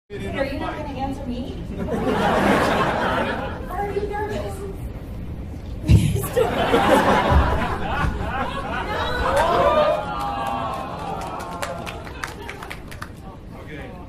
Are you not going to answer me? Are you nervous? Okay.